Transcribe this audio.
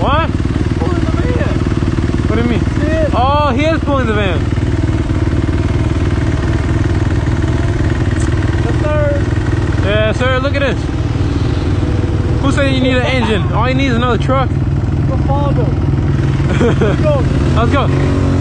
What? He's pulling the van. What do you mean? See it? Oh, he is pulling the van. Yes, sir. Yeah, sir, look at this. Who said you need an engine? All you need is another truck. Go follow them. Let's go. Let's go.